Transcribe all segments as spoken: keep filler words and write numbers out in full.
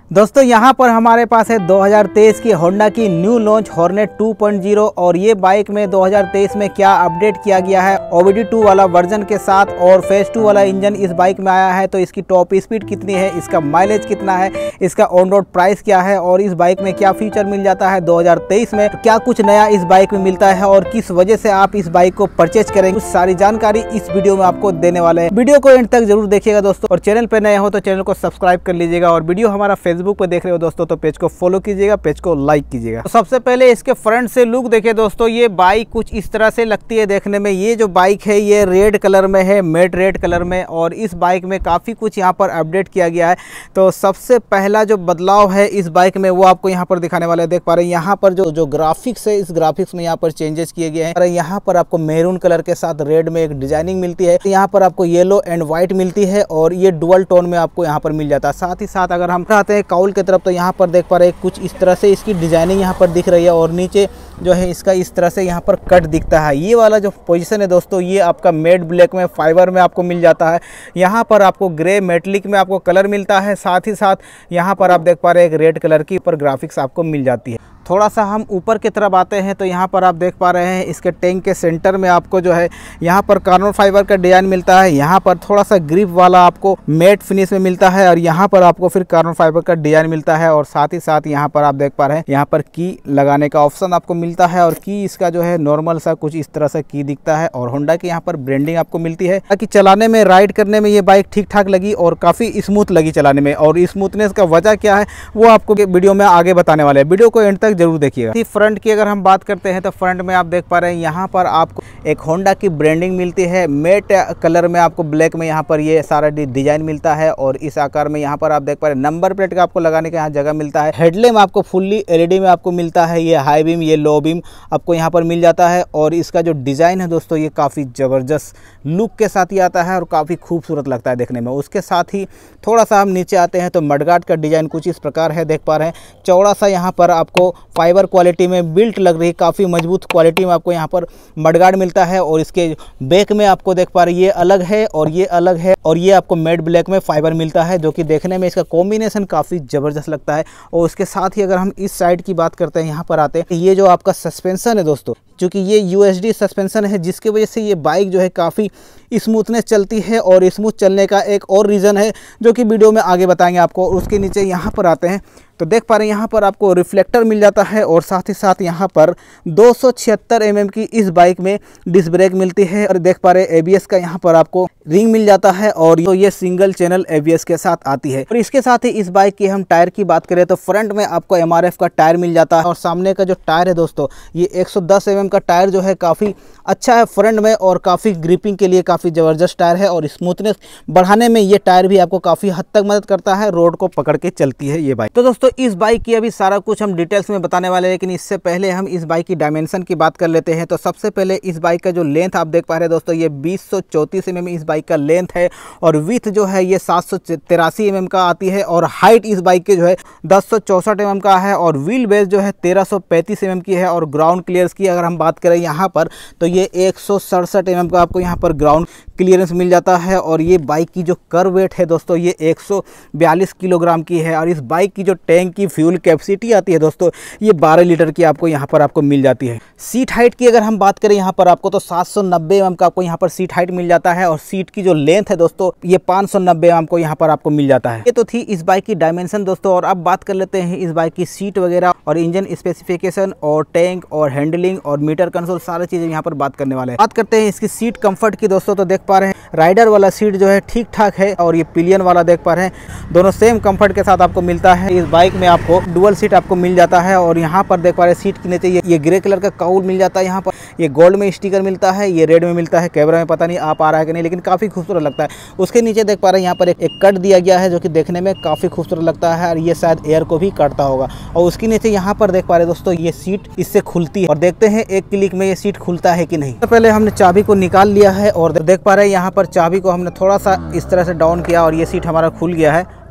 दोस्तों यहाँ पर हमारे पास है दो हज़ार तेईस की होंडा की new launch Hornet two point zero और ये बाइक में दो हज़ार तेईस में क्या अपडेट किया गया है ओ बी डी टू वाला वर्जन के साथ और फेज टू वाला इंजन इस बाइक में आया है। तो इसकी टॉप स्पीड कितनी है, इसका माइलेज कितना है, इसका ऑन रोड प्राइस क्या है और इस बाइक में क्या फीचर मिल जाता है दो हज़ार तेईस में, क्या कुछ नया इस बाइक में मिलता है और किस वजह से आप इस बाइक को परचेज करेंगे, सारी जानकारी इस वीडियो में आपको देने वाले हैं। वीडियो को एंड तक जरूर देखिएगा दोस्तों, और चैनल पर नए हो तो चैनल को सब्सक्राइब कर लीजिएगा और वीडियो हमारा फेसबुक पर देख रहे हो दोस्तों तो पेज को फॉलो कीजिएगा, पेज को लाइक कीजिएगा। तो सबसे पहले इसके फ्रंट से लुक देखिए दोस्तों, ये बाइक कुछ इस तरह से लगती है देखने में। ये जो बाइक है ये रेड कलर में है, मेट रेड कलर में, और इस बाइक में काफ़ी कुछ यहाँ पर अपडेट किया गया है। तो सबसे पहला जो बदलाव है इस बाइक में वो आपको यहाँ पर दिखाने वाले हैं। देख पा रहे हैं यहाँ पर जो जो ग्राफिक्स है, इस ग्राफिक्स में यहाँ पर चेंजेस किए गए हैं। यहाँ पर आपको मैरून कलर के साथ रेड में एक डिजाइनिंग मिलती है, यहाँ पर आपको येलो एंड व्हाइट मिलती है और ये डुअल टोन में आपको यहाँ पर मिल जाता है। साथ ही साथ अगर हम आते हैं काउल की तरफ तो यहाँ पर देख पा रहे हैं कुछ इस तरह से इसकी डिजाइनिंग यहाँ पर दिख रही है और नीचे जो है इसका इस तरह से यहाँ पर कट दिखता है। ये वाला जो पोजीशन है दोस्तों ये आपका मेट ब्लैक में फाइबर में आपको मिल जाता है। यहाँ पर आपको ग्रे मेटलिक में आपको कलर मिलता है, साथ ही साथ यहाँ पर आप देख पा रहे हैं एक रेड कलर की ऊपर ग्राफिक्स आपको मिल जाती है। थोड़ा सा हम ऊपर की तरफ आते हैं तो यहाँ पर आप देख पा रहे हैं इसके टैंक के सेंटर में आपको जो है यहाँ पर कार्बन फाइबर का डिजाइन मिलता है। यहाँ पर थोड़ा सा ग्रिप वाला आपको मैट फिनिश में मिलता है और यहाँ पर आपको फिर कार्बन फाइबर का डिजाइन मिलता है। और साथ ही साथ यहाँ पर आप देख पा रहे हैं यहाँ पर की लगाने का ऑप्शन आपको मिलता है और की इसका जो है नॉर्मल सा कुछ इस तरह से की दिखता है। और होंडा की यहाँ पर ब्रांडिंग आपको मिलती है ताकि चलाने में, राइड करने में ये बाइक ठीक ठाक लगी और काफ़ी स्मूथ लगी चलाने में। और स्मूथनेस का वजह क्या है वो आपको वीडियो में आगे बताने वाले हैं, वीडियो को एंड तक जरूर देखिएगा। फ्रंट की अगर हम बात करते हैं तो फ्रंट में आप देख पा रहे हैं यहाँ पर आपको एक होंडा की ब्रांडिंग मिलती है, मेट कलर में आपको ब्लैक में यहाँ पर ये सारा डिजाइन मिलता है और इस आकार में यहाँ पर आप देख पा रहे हैं नंबर प्लेट का आपको लगाने का यहाँ जगह मिलता है। हेडलैम्प आपको फुल्ली एलईडी में आपको मिलता है, ये हाई बीम ये लो बीम आपको यहाँ पर मिल जाता है। और इसका जो डिज़ाइन है दोस्तों ये काफ़ी ज़बरदस्त लुक के साथ ही आता है और काफ़ी खूबसूरत लगता है देखने में। उसके साथ ही थोड़ा सा हम नीचे आते हैं तो मडगार्ड का डिज़ाइन कुछ इस प्रकार है, देख पा रहे हैं चौड़ा सा यहाँ पर आपको फाइबर क्वालिटी में बिल्ट लग रही है, काफ़ी मजबूत क्वालिटी में आपको यहाँ पर मडगार्ड मिलता है। और इसके बैक में आपको देख पा रहे हैं ये अलग है और ये अलग है और ये आपको मेट ब्लैक में फाइबर मिलता है जो कि देखने में इसका कॉम्बिनेशन काफ़ी ज़बरदस्त लगता है। और उसके साथ ही अगर हम इस साइड की बात करते हैं यहाँ पर आते हैं, ये जो आपका सस्पेंशन है दोस्तों, क्योंकि ये यू एस डी सस्पेंशन है जिसकी वजह से ये बाइक जो है काफ़ी स्मूथनेस चलती है और स्मूथ चलने का एक और रीज़न है जो कि वीडियो में आगे बताएंगे आपको। उसके नीचे यहाँ पर आते हैं तो देख पा रहे हैं यहाँ पर आपको रिफ्लेक्टर मिल जाता है और साथ ही साथ यहाँ पर दो सौ छिहत्तर एम एम की इस बाइक में डिस्क ब्रेक मिलती है। और देख पा रहे हैं ए बी एस का यहाँ पर आपको रिंग मिल जाता है और तो ये single channel A B S के साथ आती है। और इसके साथ ही इस बाइक की हम टायर की बात करें तो फ्रंट में आपको एम आर एफ का टायर मिल जाता है और सामने का जो टायर है दोस्तों ये एक सौ दस एम एम का टायर जो है काफ़ी अच्छा है फ्रंट में और काफ़ी ग्रिपिंग के लिए काफ़ी ज़बरदस्त टायर है। और स्मूथनेस बढ़ाने में ये टायर भी आपको काफ़ी हद तक मदद करता है, रोड को पकड़ के चलती है ये बाइक। तो दोस्तों इस बाइक की अभी सारा कुछ हम डिटेल्स में बताने वाले हैं, लेकिन इससे पहले हम इस बाइक की डायमेंशन की बात कर लेते हैं। तो सबसे पहले इस बाइक का जो लेंथ आप देख पा रहे हैं दोस्तों ये बीस सौ चौंतीस एम एम इस बाइक का लेंथ है और विथ जो है ये सात सौ तिरासी एम एम का आती है। और हाइट इस बाइक के जो है दस सौ चौसठ एम एम का है और व्हील बेस जो है तेरह सौ पैंतीस एम एम की है। और ग्राउंड क्लियरेंस की अगर हम बात करें यहाँ पर तो ये एक सौ सड़सठ एम एम का आपको यहाँ पर ग्राउंड क्लियरेंस मिल जाता है। और ये बाइक की जो कर वेट है दोस्तों ये एक सौ बयालीस किलोग्राम की है। और इस बाइक की जो टैंक की फ्यूल कैपेसिटी आती है दोस्तों ये बारह लीटर की आपको यहाँ पर आपको मिल जाती है। सीट हाइट की अगर हम बात करें यहाँ पर आपको तो सात सौ नब्बे एम एम का आपको यहाँ पर सीट हाइट मिल जाता है। और सीट की जो लेंथ है दोस्तों ये पाँच सौ नब्बे एम एम को यहाँ पर आपको मिल जाता है। ये तो थी इस बाइक की डायमेंशन दोस्तों। और अब बात कर लेते हैं इस बाइक की सीट वगैरह और इंजन स्पेसिफिकेशन और टैंक और हैंडलिंग और मीटर कंसोल सारी चीजें यहाँ पर बात करने वाले हैं। बात करते हैं इसकी सीट कंफर्ट की दोस्तों। तो देख पा रहे हैं राइडर वाला सीट जो है ठीक ठाक है और ये पिलियन वाला देख पा रहे हैं दोनों सेम कंफर्ट के साथ आपको मिलता है। इस बाइक में आपको डुअल सीट आपको मिल जाता है। और यहाँ पर देख पा रहे हैं सीट के नीचे ये, ये ग्रे कलर का काउल मिल जाता है, यहाँ पर ये गोल्ड में स्टिकर मिलता है, ये रेड में मिलता है। कैमरा में पता नहीं आ पा रहा है कि नहीं, लेकिन काफ़ी खूबसूरत लगता है। उसके नीचे देख पा रहे हैं यहाँ पर एक, एक कट दिया गया है जो कि देखने में काफ़ी खूबसूरत लगता है और ये शायद एयर को भी काटता होगा। और उसके नीचे यहाँ पर देख पा रहे हैं दोस्तों ये सीट इससे खुलती है और देखते हैं एक क्लिक में ये सीट खुलता है कि नहीं। तो पहले हमने चाबी को निकाल लिया है और देख पा रहे हैं यहाँ पर चाबी को हमने थोड़ा सा इस तरह से डाउन किया और ये सीट हमारा खुल गया है।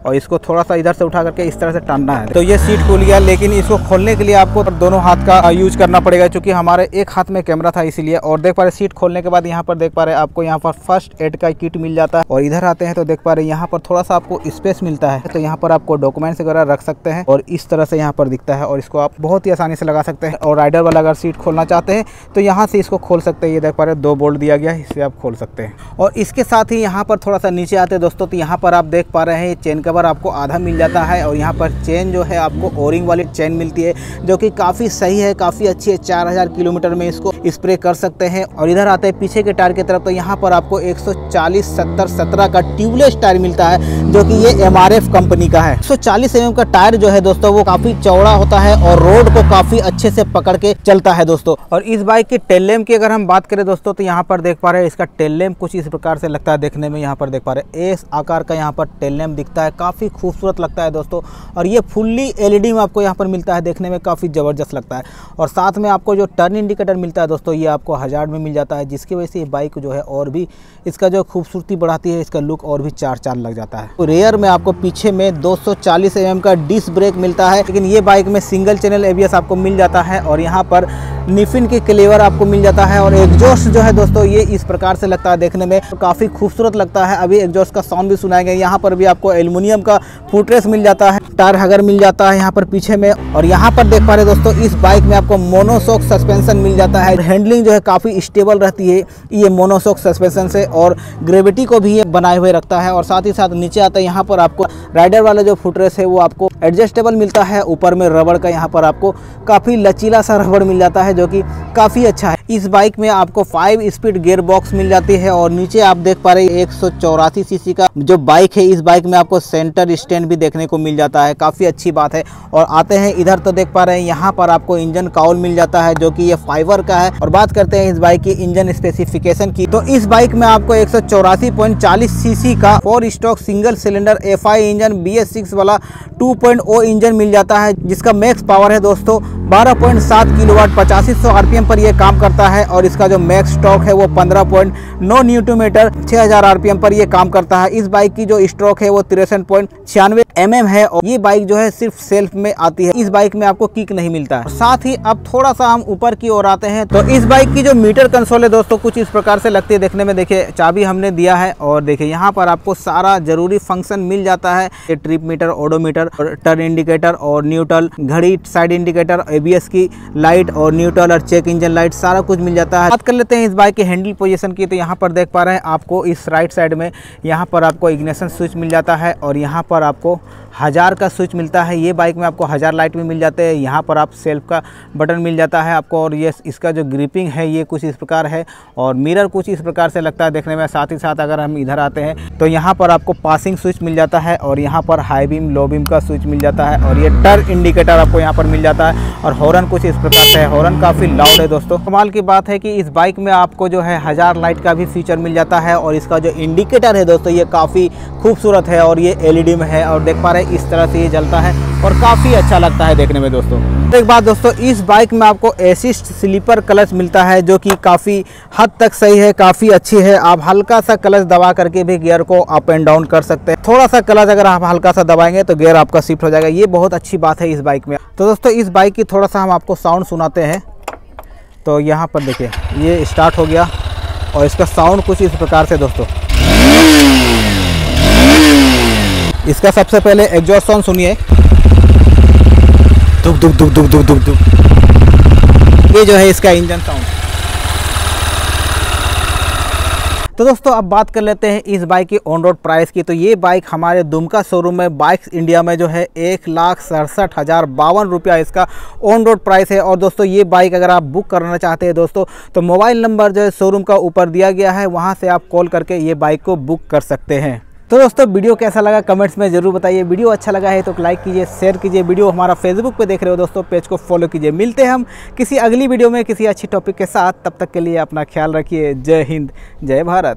और इसको थोड़ा सा इधर से उठा करके इस तरह से टानना है। तो ये सीट खुल गया, लेकिन इसको खोलने के लिए आपको दोनों हाथ का यूज करना पड़ेगा, क्योंकि हमारे एक हाथ में कैमरा था इसीलिए। और देख पा रहे सीट खोलने के बाद यहाँ पर देख पा रहे आपको यहाँ पर फर्स्ट एड का किट मिल जाता है। और इधर आते हैं तो देख पा रहे यहाँ पर थोड़ा सा आपको स्पेस मिलता है, तो यहाँ पर आपको डॉक्यूमेंट्स वगैरह रख सकते हैं और इस तरह से यहाँ पर दिखता है। और इसको आप बहुत ही आसानी से लगा सकते हैं। और राइडर वाला अगर सीट खोलना चाहते हैं तो यहाँ से इसको खोल सकते हैं। ये देख पा रहे दो बोल्ट दिया गया है, इससे आप खोल सकते हैं। और इसके साथ ही यहाँ पर थोड़ा सा नीचे आते हैं दोस्तों, तो यहाँ पर आप देख पा रहे हैं चेन कवर आपको आधा मिल जाता है। और यहाँ पर चेन जो है आपको ओरिंग वाली चेन मिलती है, जो कि काफ़ी सही है, काफ़ी अच्छी है। चार हज़ार किलोमीटर में इसको स्प्रे कर सकते हैं। और इधर आते हैं पीछे के टायर की तरफ, तो यहाँ पर आपको एक सौ चालीस सत्तर सत्रह का ट्यूबलेस टायर मिलता है, जो कि ये एम आर एफ कंपनी का है। एक सौ चालीस एम एम का टायर जो है दोस्तों वो काफ़ी चौड़ा होता है और रोड को काफ़ी अच्छे से पकड़ के चलता है दोस्तों। और इस बाइक की टेल लैम्प की अगर हम बात करें दोस्तों, तो यहाँ पर देख पा रहे हैं इसका टेल लैम्प कुछ इस प्रकार से लगता है देखने में। यहाँ पर देख पा रहे हैं एस आकार का यहाँ पर टेल लैम्प दिखता है, काफ़ी खूबसूरत लगता है दोस्तों। और ये फुल्ली एल ई डी में आपको यहाँ पर मिलता है, देखने में काफ़ी ज़बरदस्त लगता है। और साथ में आपको जो टर्न इंडिकेटर मिलता है दोस्तों, ये आपको हज़ार में मिल जाता है, जिसकी वजह से ये बाइक जो है और भी इसका जो खूबसूरती बढ़ाती है, इसका लुक और भी चार चांद लग जाता है। तो रेयर में आपको पीछे में दो सौ चालीस एम एम का डिस्क ब्रेक मिलता है, लेकिन ये बाइक में single channel A B S आपको मिल जाता है। और यहाँ पर निफिन की क्लेवर आपको मिल जाता है। और एग्जॉस्ट जो है दोस्तों ये इस प्रकार से लगता है देखने में, तो काफ़ी खूबसूरत लगता है। अभी एग्जॉस्ट का साउंड भी सुनाएंगे। यहाँ पर भी आपको एल्युमिनियम का फुटरेस्ट मिल जाता है, टायर हगर मिल जाता है यहाँ पर पीछे में। और यहाँ पर देख पा रहे दोस्तों इस बाइक में आपको मोनोशॉक सस्पेंशन मिल जाता है। हैंडलिंग जो है काफ़ी स्टेबल रहती है ये मोनोशॉक सस्पेंशन से, और ग्रेविटी को भी ये बनाए हुए रखता है। और साथ ही साथ नीचे आता है यहाँ पर आपको राइडर वाला जो फुटरेस्ट है वो आपको एडजस्टेबल मिलता है। ऊपर में रबड़ का यहाँ पर आपको काफ़ी लचीला सा रबड़ मिल जाता है, जो कि काफ़ी अच्छा है। इस बाइक में आपको फाइव स्पीड गियर बॉक्स मिल जाती है। और नीचे आप देख पा रहे हैं एक सौ चौरासी सीसी का जो बाइक है, इस बाइक में आपको सेंटर स्टैंड भी देखने को मिल जाता है, काफ़ी अच्छी बात है। और आते हैं इधर तो देख पा रहे हैं यहाँ पर आपको इंजन काउल मिल जाता है, जो कि ये फाइबर का है। और बात करते हैं इस बाइक की इंजन स्पेसिफिकेशन की, तो इस बाइक में आपको एक सौ चौरासी पॉइंट चालीस सीसी का four stroke single cylinder F I engine B S six वाला टू पॉइंट ओ इंजन मिल जाता है, जिसका मैक्स पावर है दोस्तों बारह पॉइंट सात किलोवाट, पचासी सौ आरपीएम पर यह काम करता है। और इसका जो मैक्स टॉर्क है वो पंद्रह पॉइंट नौ न्यूटन मीटर, छह हज़ार आरपीएम पर यह काम करता है। इस बाइक की जो स्ट्रोक है वो तिरसठ पॉइंट छियानवे एम एम है। और ये बाइक जो है सिर्फ सेल्फ में आती है, इस बाइक में आपको किक नहीं मिलता है। साथ ही अब थोड़ा सा हम ऊपर की ओर आते हैं, तो इस बाइक की जो मीटर कंसोल है दोस्तों कुछ इस प्रकार से लगती है देखने में। देखिए चाबी हमने दिया है और देखिए यहाँ पर आपको सारा जरूरी फंक्शन मिल जाता है। ये trip meter, odometer, turn indicator और न्यूट्रल, घड़ी, side indicator, A B S की लाइट और न्यूट्रल और चेक इंजन लाइट, सारा कुछ मिल जाता है। बात कर लेते हैं इस बाइक के हैंडल पोजीशन की, तो यहाँ पर देख पा रहे हैं आपको इस राइट साइड में यहाँ पर आपको इग्निशन स्विच मिल जाता है। और यहाँ पर आपको हज़ार का स्विच मिलता है। ये बाइक में आपको हज़ार लाइट भी मिल जाते हैं। यहाँ पर आप सेल्फ का बटन मिल जाता है आपको। और ये इसका जो ग्रिपिंग है ये कुछ इस प्रकार है, और मिरर कुछ इस प्रकार से लगता है देखने में। साथ ही साथ अगर हम इधर आते हैं तो यहाँ पर आपको पासिंग स्विच मिल जाता है, और यहाँ पर हाई बीम, लो बीम का स्विच मिल जाता है। और ये टर्न इंडिकेटर आपको यहाँ पर मिल जाता है। और हॉर्न कुछ इस प्रकार से है, हॉर्न काफ़ी लाउड है दोस्तों। कमाल की बात है कि इस बाइक में आपको जो है हज़ार लाइट का भी फीचर मिल जाता है। और इसका जो इंडिकेटर है दोस्तों ये काफ़ी खूबसूरत है, और ये एल ई डी में है। और देख पा रहे हैं इस तरह से ये जलता है और काफ़ी अच्छा लगता है देखने में दोस्तों। एक बात दोस्तों, इस बाइक में आपको असिस्ट स्लीपर क्लच मिलता है, जो कि काफ़ी हद तक सही है, काफ़ी अच्छी है। आप हल्का सा क्लच दबा करके भी गियर को अप एंड डाउन कर सकते हैं। थोड़ा सा क्लच अगर आप हल्का सा दबाएंगे तो गियर आपका शिफ्ट हो जाएगा। ये बहुत अच्छी बात है इस बाइक में। तो दोस्तों इस बाइक की थोड़ा सा हम आपको साउंड सुनाते हैं। तो यहाँ पर देखिए ये स्टार्ट हो गया, और इसका साउंड कुछ इस प्रकार से दोस्तों। इसका सबसे पहले एग्जॉस्ट साउंड सुनिए, दुक दुक दुक दुक दुक दुक दुक। ये जो है इसका इंजन साउंड। तो दोस्तों अब बात कर लेते हैं इस बाइक की ऑन रोड प्राइस की। तो ये बाइक हमारे दुमका शोरूम में बाइक्स इंडिया में जो है एक लाख सड़सठ हज़ार बावन रुपया इसका ऑन रोड प्राइस है। और दोस्तों ये बाइक अगर आप बुक करना चाहते हैं दोस्तों, तो मोबाइल नंबर जो है शोरूम का ऊपर दिया गया है, वहाँ से आप कॉल करके ये बाइक को बुक कर सकते हैं। तो दोस्तों वीडियो कैसा लगा कमेंट्स में ज़रूर बताइए। वीडियो अच्छा लगा है तो लाइक कीजिए, शेयर कीजिए। वीडियो हमारा फेसबुक पे देख रहे हो दोस्तों, पेज को फॉलो कीजिए। मिलते हैं हम किसी अगली वीडियो में किसी अच्छी टॉपिक के साथ। तब तक के लिए अपना ख्याल रखिए। जय हिंद, जय भारत।